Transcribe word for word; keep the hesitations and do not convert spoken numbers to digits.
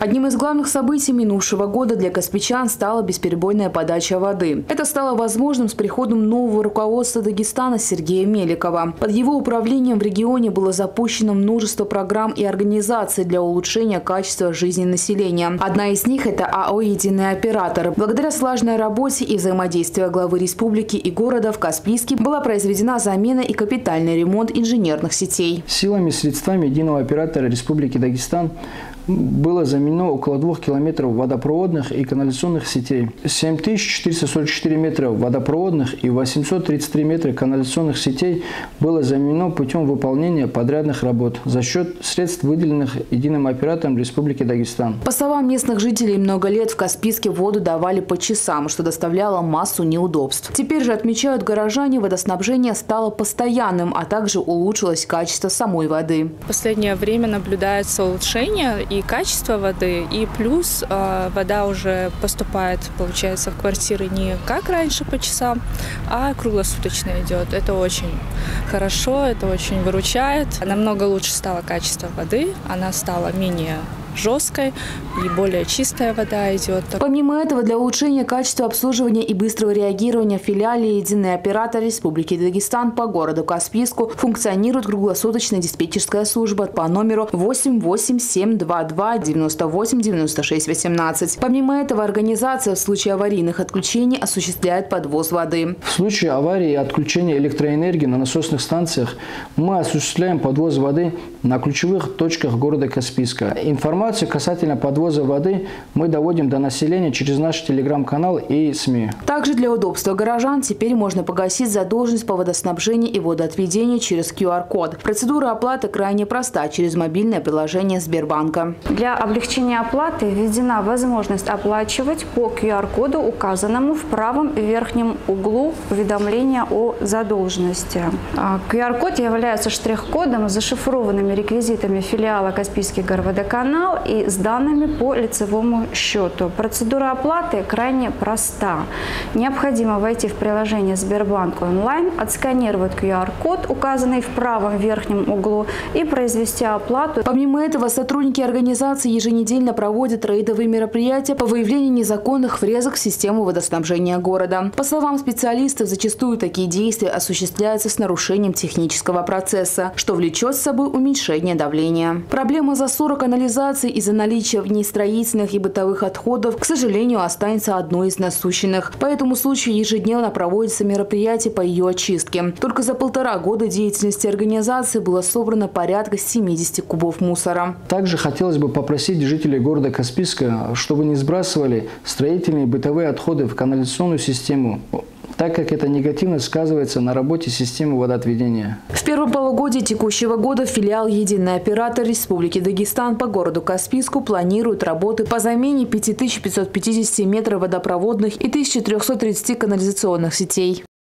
Одним из главных событий минувшего года для каспийчан стала бесперебойная подача воды. Это стало возможным с приходом нового руководства Дагестана Сергея Меликова. Под его управлением в регионе было запущено множество программ и организаций для улучшения качества жизни населения. Одна из них – это АО «Единый оператор». Благодаря слаженной работе и взаимодействию главы республики и города в Каспийске была произведена замена и капитальный ремонт инженерных сетей. Силами и средствами единого оператора Республики Дагестан было заменено около двух километров водопроводных и канализационных сетей, семь тысяч четыреста сорок четыре метра водопроводных и восемьсот тридцать три метра канализационных сетей было заменено путем выполнения подрядных работ за счет средств, выделенных единым оператором Республики Дагестан. По словам местных жителей, много лет в Каспийске воду давали по часам, что доставляло массу неудобств. Теперь же, отмечают горожане, водоснабжение стало постоянным, а также улучшилось качество самой воды. В последнее время наблюдается улучшение и качество воды, и плюс э, вода уже поступает, получается, в квартиры не как раньше по часам, а круглосуточно идет. Это очень хорошо, это очень выручает. Намного лучше стало качество воды, она стала менее жесткой и более чистая вода идет. Помимо этого, для улучшения качества обслуживания и быстрого реагирования в филиале «Единый оператор Республики Дагестан» по городу Каспийску функционирует круглосуточная диспетчерская служба по номеру восемь восемь семь два два девяносто восемь девяносто шесть восемнадцать. Помимо этого, организация в случае аварийных отключений осуществляет подвоз воды. В случае аварии и отключения электроэнергии на насосных станциях мы осуществляем подвоз воды на ключевых точках города Каспийска. Информацию касательно подвоза воды мы доводим до населения через наш телеграм-канал и СМИ. Также для удобства горожан теперь можно погасить задолженность по водоснабжению и водоотведению через ку ар код. Процедура оплаты крайне проста через мобильное приложение Сбербанка. Для облегчения оплаты введена возможность оплачивать по ку ар коду, указанному в правом верхнем углу уведомления о задолженности. ку ар код является штрих-кодом с зашифрованными реквизитами филиала Каспийский горводоканал и с данными по лицевому счету. Процедура оплаты крайне проста. Необходимо войти в приложение Сбербанк онлайн, отсканировать ку ар код, указанный в правом верхнем углу, и произвести оплату. Помимо этого, сотрудники организации еженедельно проводят рейдовые мероприятия по выявлению незаконных врезок в систему водоснабжения города. По словам специалистов, зачастую такие действия осуществляются с нарушением технического процесса, что влечет с собой уменьшение давления. Проблема засора канализации из-за наличия в ней строительных и бытовых отходов, к сожалению, останется одной из насущных. По этому случаю ежедневно проводятся мероприятия по ее очистке. Только за полтора года деятельности организации было собрано порядка семидесяти кубов мусора. Также хотелось бы попросить жителей города Каспийска, чтобы не сбрасывали строительные и бытовые отходы в канализационную систему, так как это негативно сказывается на работе системы водоотведения. В первом полугодии текущего года филиал «Единый оператор Республики Дагестан» по городу Каспийску планирует работы по замене пяти тысяч пятисот пятидесяти метров водопроводных и тысячи трёхсот тридцати канализационных сетей.